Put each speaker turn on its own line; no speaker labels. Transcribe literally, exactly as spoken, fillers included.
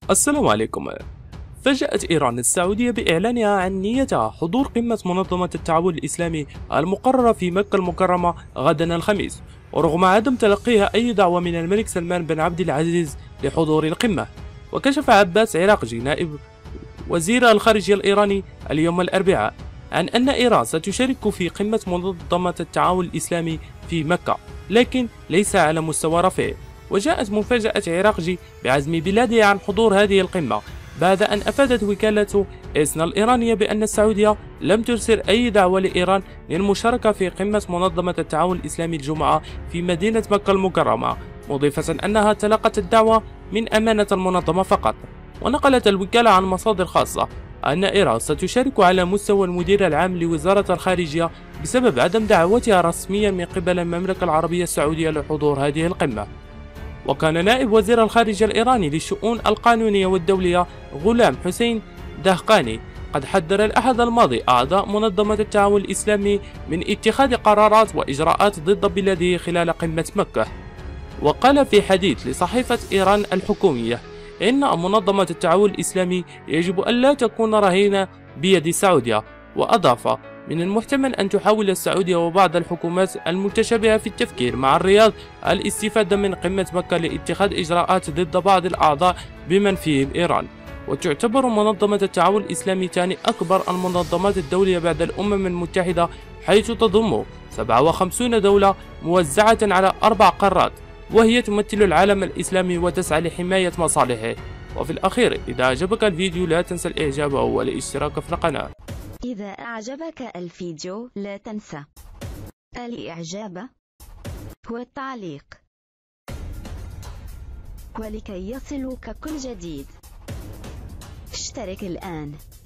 السلام عليكم. فاجأت إيران السعودية بإعلانها عن نيتها حضور قمة منظمة التعاون الإسلامي المقررة في مكة المكرمة غدا الخميس، ورغم عدم تلقيها أي دعوة من الملك سلمان بن عبد العزيز لحضور القمة. وكشف عباس عراقجي نائب وزير الخارجية الإيراني اليوم الأربعاء عن أن إيران ستشارك في قمة منظمة التعاون الإسلامي في مكة، لكن ليس على مستوى رفيع. وجاءت مفاجأة عراقجي بعزم بلاده عن حضور هذه القمة بعد أن أفادت وكالة إسنا الإيرانية بأن السعودية لم ترسل أي دعوة لإيران للمشاركة في قمة منظمة التعاون الإسلامي الجمعة في مدينة مكة المكرمة، مضيفة أنها تلقت الدعوة من أمانة المنظمة فقط. ونقلت الوكالة عن مصادر خاصة أن إيران ستشارك على مستوى المدير العام لوزارة الخارجية بسبب عدم دعوتها رسميا من قبل المملكة العربية السعودية لحضور هذه القمة. وكان نائب وزير الخارجية الإيراني للشؤون القانونية والدولية غلام حسين دهقاني قد حذر الأحد الماضي أعضاء منظمة التعاون الإسلامي من اتخاذ قرارات وإجراءات ضد بلاده خلال قمة مكة. وقال في حديث لصحيفة إيران الحكومية إن منظمة التعاون الإسلامي يجب ألا تكون رهينة بيد السعودية. وأضاف: من المحتمل أن تحاول السعودية وبعض الحكومات المتشابهة في التفكير مع الرياض الاستفادة من قمة مكة لاتخاذ إجراءات ضد بعض الأعضاء بمن فيهم إيران. وتعتبر منظمة التعاون الإسلامي ثاني أكبر المنظمات الدولية بعد الأمم المتحدة، حيث تضم سبعة وخمسين دولة موزعة على أربع قارات، وهي تمثل العالم الإسلامي وتسعى لحماية مصالحه. وفي الأخير، إذا أعجبك الفيديو لا تنسى الإعجاب والاشتراك في القناة.
إذا أعجبك الفيديو لا تنسى الإعجاب والتعليق، ولكي يصلك كل جديد اشترك الآن.